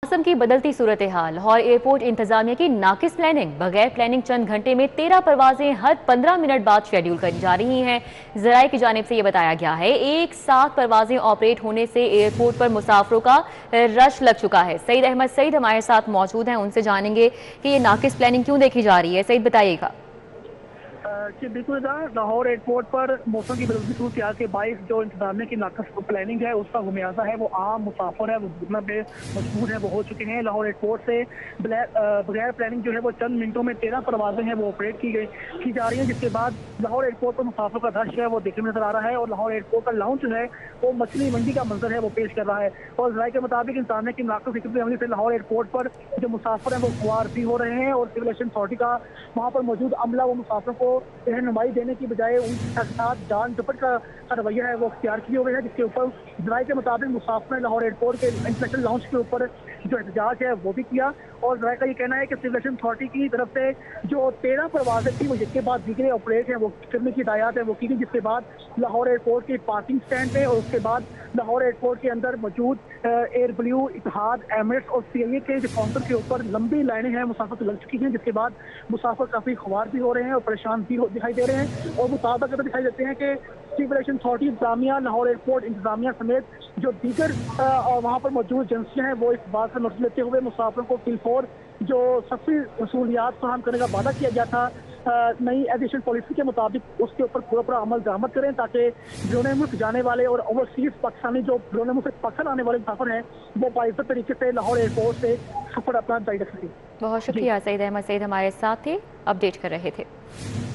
मौसम की बदलती सूरत हाल, लाहौर एयरपोर्ट इंतजामिया की नाकिस प्लानिंग। बगैर प्लानिंग चंद घंटे में 13 परवाजें हर 15 मिनट बाद शेड्यूल करी जा रही हैं। ज़राए की जानिब से ये बताया गया है एक साथ परवाजें ऑपरेट होने से एयरपोर्ट पर मुसाफिरों का रश लग चुका है। सईद अहमद सईद हमारे साथ मौजूद हैं, उनसे जानेंगे कि ये नाकिस प्लानिंग क्यों देखी जा रही है। सईद बताइएगा। जी बिल्कुल, लाहौर एयरपोर्ट पर मौसम की बदलती सूरत के बाइस जो इंतजामिया की नाकस प्लानिंग है उसका गुमियाजा है, वो आम मुसाफिर है वो घूमना पे मजबूर है, वो हो चुके हैं। लाहौर एयरपोर्ट से बगैर प्लानिंग जो है वो चंद मिनटों में 13 परवाजें हैं वो ऑपरेट की जा रही हैं, जिसके बाद लाहौर एयरपोर्ट पर मुसाफिर का रश है वो देखने में नजर आ रहा है। और लाहौर एयरपोर्ट का लाउंज जो है वो मछली मंडी का मंजर है वो पेश कर रहा है। और ज़राए के मुताबिक इंतजामिया की नाकस अमली से लाहौर एयरपोर्ट पर जो मुसाफिर हैं वो खुआर भी हो रहे हैं, और सिविल एविएशन अथॉरिटी का वहाँ पर मौजूद अमला वो मुसाफिर को रहनुमाई देने की बजाय उनके साथ जान झपट का रवैया है वो अख्तियार किए हुए हैं, जिसके ऊपर ज़राए के मुताबिक मुसाफिर ने लाहौर एयरपोर्ट के इंटरनेशनल लाउंज के ऊपर जो एहतजाज है वो भी किया। और ज़राए का ये कहना है कि सिविल एविएशन अथॉरिटी की तरफ से जो 13 परवाजें थी वो जिसके बाद दीगरे ऑपरेट हैं वो करने की हिदायत है वो की गई, जिसके बाद लाहौर एयरपोर्ट के पार्किंग स्टैंड पे और उसके बाद लाहौर एयरपोर्ट के अंदर मौजूद एयर ब्लू, इतिहाद, एमिरेट्स और सीआईए के जो काउंटर के ऊपर लंबी लाइनें हैं मुसाफिर लग चुकी हैं, जिसके बाद मुसाफिर काफ़ी खुआर भी हो रहे हैं और परेशान भी दिखाई दे रहे हैं। और मुताबिक दिखाई देते हैं कि सिविल एविएशन अथॉरिटी इंतजामिया, लाहौर एयरपोर्ट इंतजामिया समेत जो दीगर वहाँ पर मौजूद एजेंसियाँ हैं वो इस बात से नोटिस लेते हुए मुसाफिरों को फिलफोर जो सस्ती सहूलियात फराहम करने का वादा किया गया था नई एविएशन पॉलिसी के मुताबिक, उसके ऊपर पूरा अमल दरामद करें ताकि बैरून मुल्क जाने वाले और ओवरसीज पाकिस्तानी जो बैरून मुल्क से पाकिस्तान आने वाले मुसाफिर हैं वो बाइज्जत तरीके से लाहौर एयरपोर्ट से सफर अपना जारी रख सकें। बहुत शुक्रिया। सईद अहमद सईद हमारे साथ थे, अपडेट कर रहे थे।